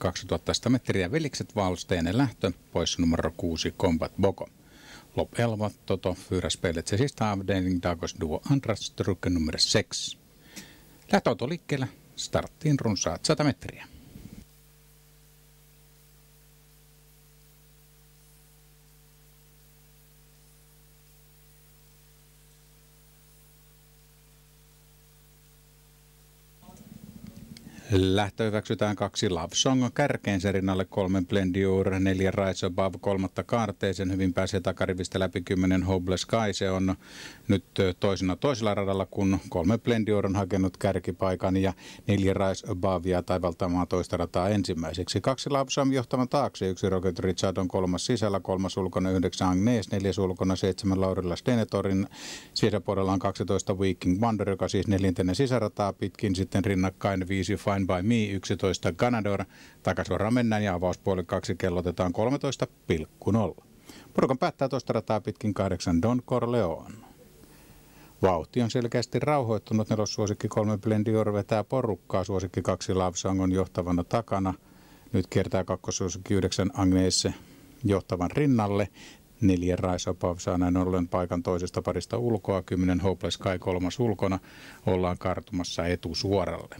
2000 metriä Velikset Valsteinen lähtö, poissa numero 6 Combat Boko. Lopp 11 Toto fyra spelet sista avdelning Dagos Duo andra strukke nummer 6. Lähtöauto liikkeellä, starttiin runsaat 100 metriä. Lähtö hyväksytään 2 Love Song, kärkeensä rinnalle 3 Blendiur, 4 Rise Above, 3 Kaarteisen, hyvin pääsee takarivistä läpi 10 Hopeless Sky, se on nyt toisella radalla, kun 3 Blendiur on hakenut kärkipaikan ja 4 Rise Above jää taivaltamaan toista rataa ensimmäiseksi. 2 Love Song johtavan taakse, 1 Rocket Richard on 3 sisällä, 3 ulkona 9 Agnes, 4 ulkona 7 Laurilla Stenetorin, sisäpuolella on 12 Viking Wonder, joka siis 4. sisärataa pitkin, sitten rinnakkain 5 Fine by Me, 11 Ganador, takasuoraan mennään ja avauspuoli 2 kellotetaan 13,0. Porukan päättää toista rataa pitkin 8 Don Corleone. Vauhti on selkeästi rauhoittunut, nelossuosikki 3 Blendior vetää porukkaa, suosikki 2 Love Song on johtavana takana. Nyt kiertää kakkossuosikki 9 Agnes johtavan rinnalle. 4 Rise Above saa näin ollen paikan toisesta parista ulkoa, 10 Hopeless Sky 3 ulkona, ollaan kartumassa etusuoralle.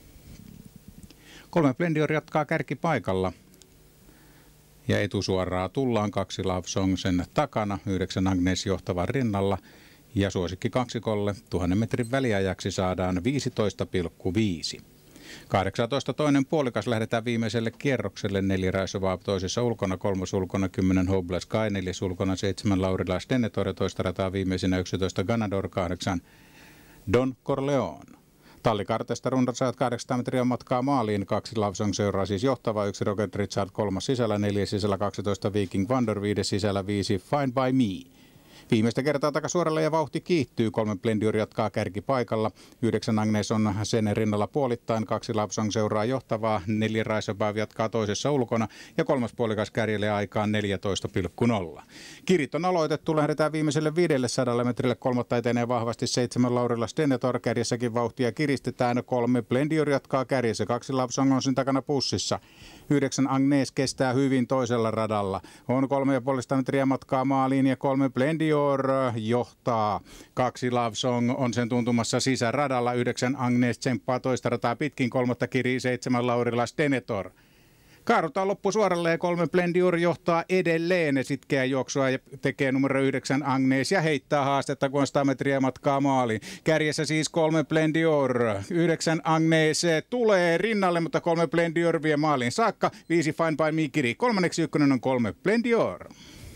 3 Blendior jatkaa kärkipaikalla ja etusuoraa tullaan, 2 Love Song sen takana, 9 Agnes johtavan rinnalla ja suosikki 2 1000 metrin väliajaksi saadaan 15,5. 18 toinen puolikas lähdetään viimeiselle kierrokselle, 4 Rise Above toisessa ulkona, 3 ulkona 10 Hopeless Sky, 4 ulkona 7 Laurilla Stenetoria, toista rataa viimeisenä 11 Ganador, 8 Don Corleone. Tallikartesta runsaat 800 metriä matkaa maaliin, 2 Love Song seuraa siis johtava, 1 Rocket Richard 3 sisällä, 4 sisällä 12 Viking Wonder, 5 sisällä 5 Fine by Me. Viimeistä kertaa takasuoralle ja vauhti kiihtyy, 3 Blendior jatkaa kärkipaikalla, 9 Agnes on sen rinnalla puolittain, 2 Love Song seuraa johtavaa, 4 Rise Above jatkaa toisessa ulkona ja 3 puolikas kärjelle aikaan 14,0. Kirit on aloitettu, lähdetään viimeiselle 500 metrille, 3 etenee vahvasti 7 Laurilla Stenetoria, kärjessäkin vauhtia kiristetään, 3 Blendior jatkaa kärjessä, 2 Love Song on sen takana pussissa. 9 Agnes kestää hyvin toisella radalla. On 3,5 metriä matkaa maaliin ja 3 Blendior johtaa. 2 Love Song on sen tuntumassa sisäradalla. 9 Agnes tsemppaa toista rataa pitkin, 3 kirii 7 Laurilla Stenetor. Kaarutaan loppusuoralle ja 3 Blendior johtaa edelleen sitkeä juoksua ja tekee numero 9 Agnes ja heittää haastetta, kun on 100 metriä matkaa maaliin. Kärjessä siis 3 Blendior. 9 Agnes tulee rinnalle, mutta 3 Blendior vie maaliin saakka. 5 Fine by Me kiri. Kolmanneksi ykkönen on 3 Blendior.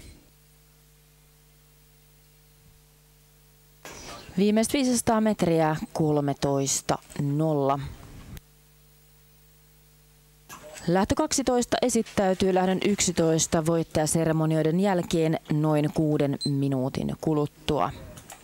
Viimeiset 500 metriä 13.0. Lähtö 12 esittäytyy lähdön 11 voittajaseremonioiden jälkeen noin 6 minuutin kuluttua.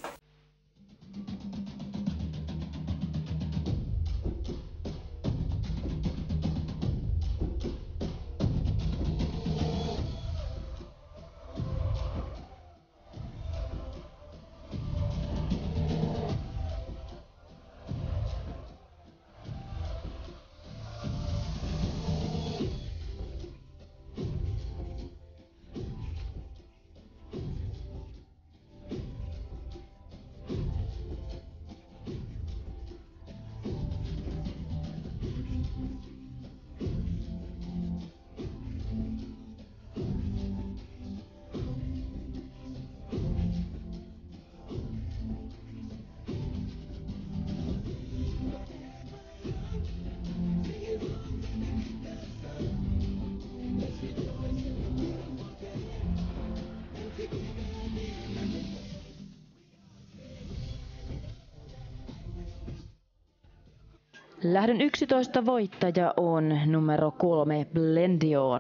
Lähdön 11 voittaja on numero 3 Blendior.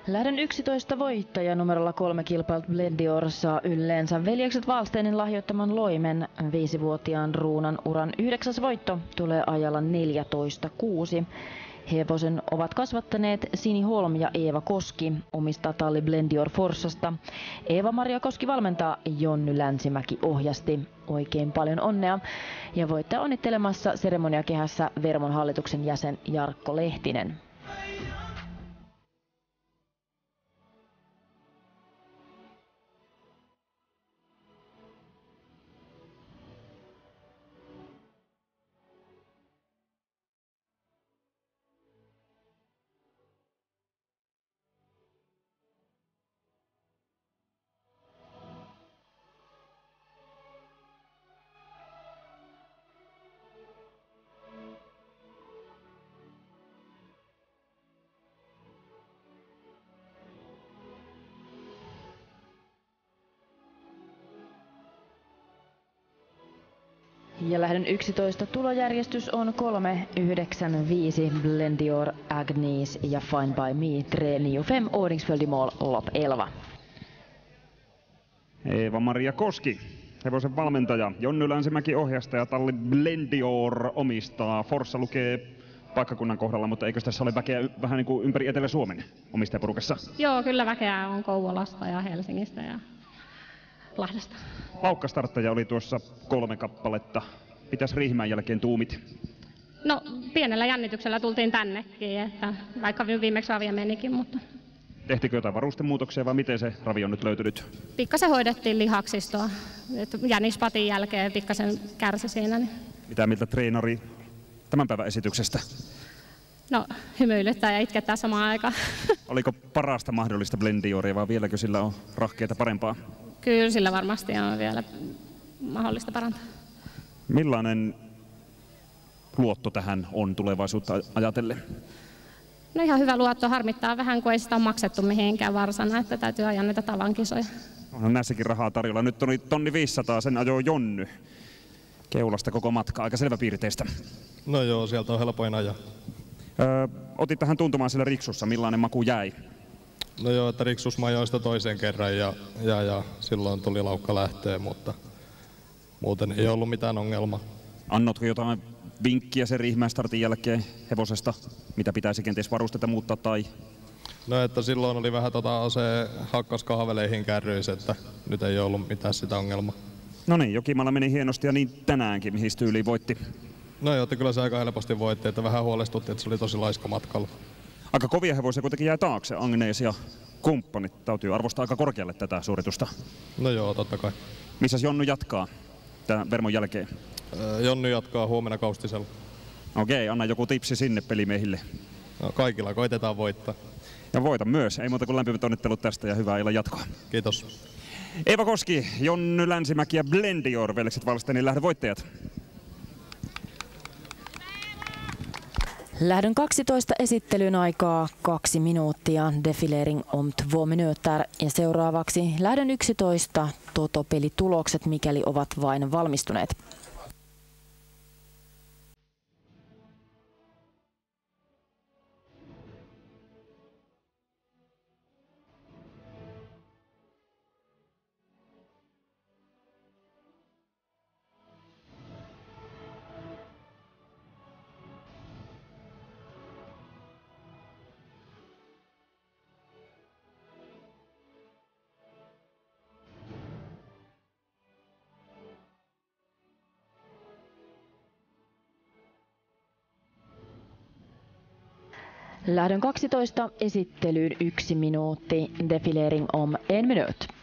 Lähdön 11 voittaja numerolla 3 kilpailut Blendior saa yleensä veljekset Wallsteinin lahjoittaman loimen. 5-vuotiaan Ruunan uran 9. voitto tulee ajalla 14.6. Hevosen ovat kasvattaneet Sini Holm ja Eeva Koski omista talli Blendior Forssasta. Eeva-Maria Koski valmentaa, Jonny Länsimäki ohjasti. Oikein paljon onnea ja voittaja onnittelemassa seremoniakehässä Vermon hallituksen jäsen Jarkko Lehtinen. Ja lähdön 11 tulojärjestys on 3, 9, 5, Blendior, Agnes ja Fine by Me, 3, 9, 5, ordningsföljd lopp 11. Eeva-Maria Koski, hevosen valmentaja, Jonny Länsimäki ohjastaja, talli Blendior omistaa. Forssa lukee paikkakunnan kohdalla, mutta eikö tässä ole väkeä vähän niin kuin ympäri Etelä-Suomen omistajaporukassa? Joo, kyllä väkeä on Kouvolasta ja Helsingistä ja Lahdesta. Laukkastarttaja oli tuossa 3 kappaletta. Mitäs Riihimäen jälkeen tuumit? No, pienellä jännityksellä tultiin tännekin, että vaikka viimeksi ravia menikin, mutta... Tehtikö jotain varustemuutoksia vai miten se ravi on nyt löytynyt? Pikkasen hoidettiin lihaksistoa. Jänispatin jälkeen pikkasen kärsi siinä. Niin... Mitä mieltä treenari tämän päivän esityksestä? No, hymyilyttää ja itkettää samaan aikaan. Oliko parasta mahdollista Blendioria vai vieläkö sillä on rahkeita parempaa? Kyllä sillä varmasti on vielä mahdollista parantaa. Millainen luotto tähän on tulevaisuutta ajatellen? No ihan hyvä luotto, harmittaa vähän, kun ei sitä ole maksettu mihinkään varsana, että täytyy ajaa näitä tavankisoja. On näissäkin rahaa tarjolla. Nyt on 1 500 000, sen ajoi Jonny. Keulasta koko matka, aika selväpiirteistä. No joo, sieltä on helpoin ajaa. Otit tähän tuntumaan siellä Riksussa, millainen maku jäi? No joo, että Riksus mä ajoin sitä toisen kerran ja silloin tuli laukka lähtöön, mutta muuten ei ollut mitään ongelmaa. Annotko jotain vinkkiä sen Riihimäen startin jälkeen hevosesta, mitä pitäisi kenties varustetta muuttaa tai? No että silloin oli vähän se hakkas kahveleihin kärryis, että nyt ei ollut mitään sitä ongelmaa. No niin, Jokimalla meni hienosti ja niin tänäänkin, mihin tyyliin voitti? No joo, että kyllä se aika helposti voitti, että vähän huolestutti, että se oli tosi laiska matkalla. Aika kovia hevosia kuitenkin jäi taakse, Agnes ja kumppanit. Täytyy arvostaa aika korkealle tätä suoritusta. No joo, totta kai. Missäs Jonny jatkaa tämän Vermon jälkeen? Jonny jatkaa huomenna Kaustisella. Okei, anna joku tipsi sinne pelimiehille. No, kaikilla koitetaan voittaa. Ja voita myös. Ei muuta kuin lämpimät onnittelut tästä ja hyvää illan jatkoa. Kiitos. Eeva Koski, Jonny Länsimäki ja Blendior, veljekset Wallsteinin lähdön voittajat. Lähdön 12 esittelyn aikaa 2 minuuttia, defilering om 2 minuter ja seuraavaksi lähdön 11 totopelitulokset, mikäli ovat vain valmistuneet. Lähdön 12 esittelyyn 1 minuutti, defilering om 1 minut.